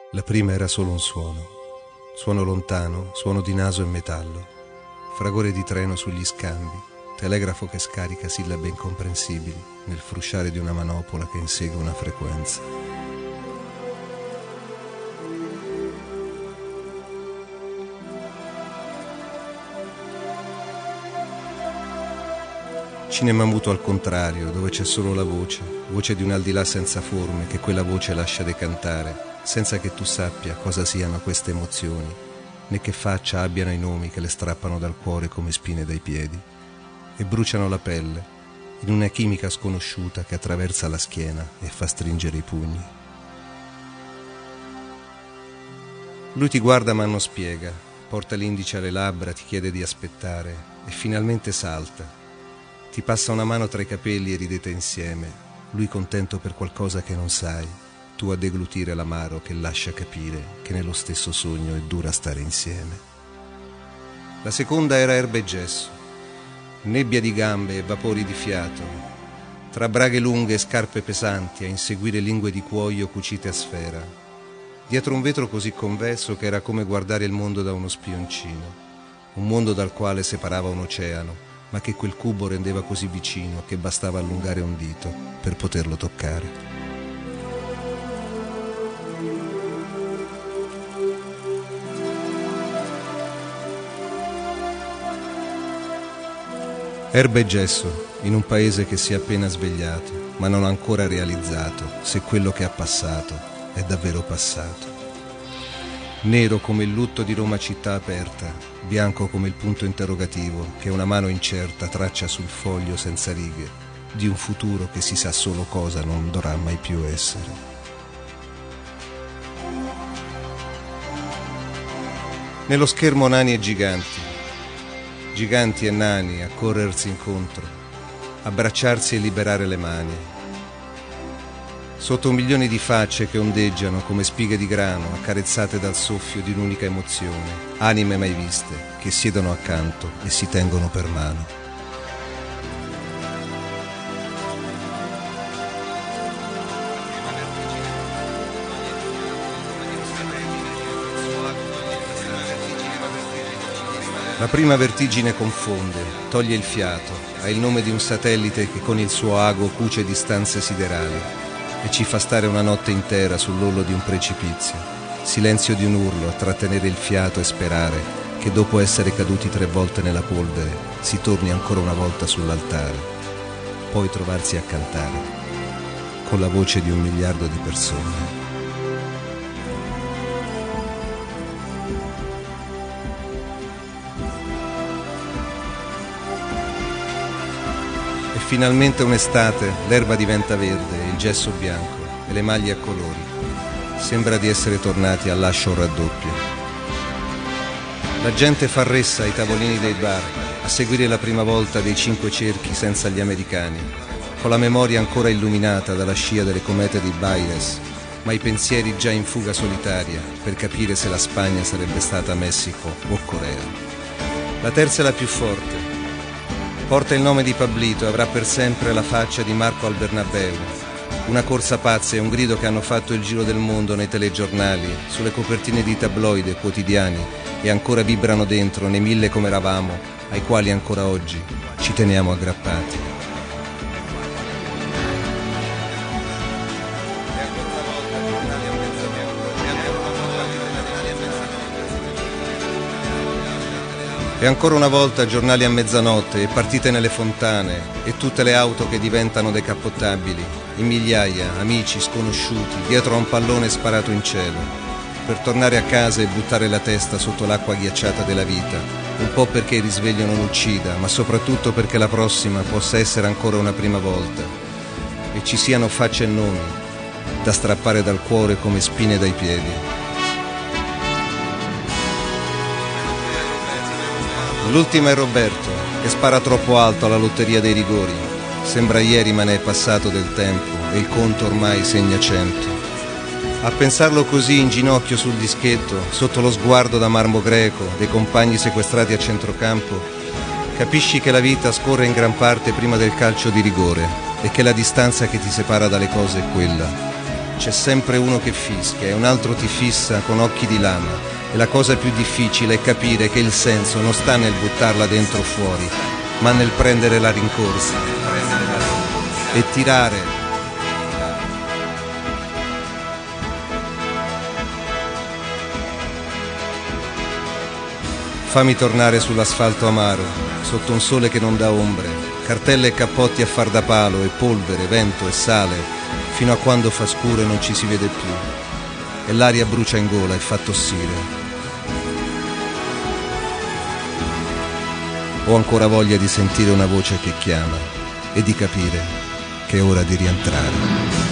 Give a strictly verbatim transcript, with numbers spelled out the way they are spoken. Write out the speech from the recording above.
La prima era solo un suono, suono lontano, suono di naso e metallo, fragore di treno sugli scambi, telegrafo che scarica sillabe incomprensibili nel frusciare di una manopola che insegue una frequenza. Cinema muto al contrario, dove c'è solo la voce, voce di un al di là senza forme che quella voce lascia decantare, senza che tu sappia cosa siano queste emozioni, né che faccia abbiano i nomi che le strappano dal cuore come spine dai piedi, e bruciano la pelle, in una chimica sconosciuta che attraversa la schiena e fa stringere i pugni. Lui ti guarda ma non spiega, porta l'indice alle labbra, ti chiede di aspettare, e finalmente salta. Ti passa una mano tra i capelli e ridete insieme, lui contento per qualcosa che non sai, tu a deglutire l'amaro che lascia capire che nello stesso sogno è dura stare insieme. La seconda era erba e gesso, nebbia di gambe e vapori di fiato, tra braghe lunghe e scarpe pesanti a inseguire lingue di cuoio cucite a sfera, dietro un vetro così convesso che era come guardare il mondo da uno spioncino, un mondo dal quale separava un oceano, ma che quel cubo rendeva così vicino che bastava allungare un dito per poterlo toccare. Erba e gesso, in un paese che si è appena svegliato, ma non ha ancora realizzato se quello che ha passato è davvero passato. Nero come il lutto di Roma città aperta, bianco come il punto interrogativo che una mano incerta traccia sul foglio senza righe di un futuro che si sa solo cosa non dovrà mai più essere. Nello schermo nani e giganti, giganti e nani a corrersi incontro, abbracciarsi e liberare le mani. Sotto un milione di facce che ondeggiano come spighe di grano accarezzate dal soffio di un'unica emozione, anime mai viste che siedono accanto e si tengono per mano. La prima vertigine confonde, toglie il fiato, ha il nome di un satellite che con il suo ago cuce distanze siderali e ci fa stare una notte intera sull'orlo di un precipizio, silenzio di un urlo a trattenere il fiato e sperare che dopo essere caduti tre volte nella polvere si torni ancora una volta sull'altare, poi trovarsi a cantare con la voce di un miliardo di persone. Finalmente un'estate, l'erba diventa verde, il gesso bianco e le maglie a colori. Sembra di essere tornati all'ascio raddoppio. La gente fa ressa ai tavolini dei bar, a seguire la prima volta dei cinque cerchi senza gli americani, con la memoria ancora illuminata dalla scia delle comete di Baires, ma i pensieri già in fuga solitaria per capire se la Spagna sarebbe stata Messico o Corea. La terza è la più forte. Porta il nome di Pablito e avrà per sempre la faccia di Marco al Bernabeu. Una corsa pazza e un grido che hanno fatto il giro del mondo nei telegiornali, sulle copertine di tabloid e quotidiani e ancora vibrano dentro nei mille come eravamo, ai quali ancora oggi ci teniamo aggrappati. E ancora una volta giornali a mezzanotte e partite nelle fontane e tutte le auto che diventano decappottabili, in migliaia, amici, sconosciuti, dietro a un pallone sparato in cielo, per tornare a casa e buttare la testa sotto l'acqua ghiacciata della vita, un po' perché il risveglio non uccida, ma soprattutto perché la prossima possa essere ancora una prima volta e ci siano facce e nomi da strappare dal cuore come spine dai piedi. L'ultima è Roberto, che spara troppo alto alla lotteria dei rigori. Sembra ieri ma ne è passato del tempo e il conto ormai segna cento. A pensarlo così in ginocchio sul dischetto, sotto lo sguardo da marmo greco dei compagni sequestrati a centrocampo, capisci che la vita scorre in gran parte prima del calcio di rigore e che la distanza che ti separa dalle cose è quella. c'è sempre uno che fischia e un altro ti fissa con occhi di lama. E la cosa più difficile è capire che il senso non sta nel buttarla dentro o fuori, ma nel prendere la rincorsa e tirare. Fammi tornare sull'asfalto amaro, sotto un sole che non dà ombre, cartelle e cappotti a far da palo e polvere, vento e sale, fino a quando fa scuro e non ci si vede più. E l'aria brucia in gola e fa tossire. Ho ancora voglia di sentire una voce che chiama e di capire che è ora di rientrare.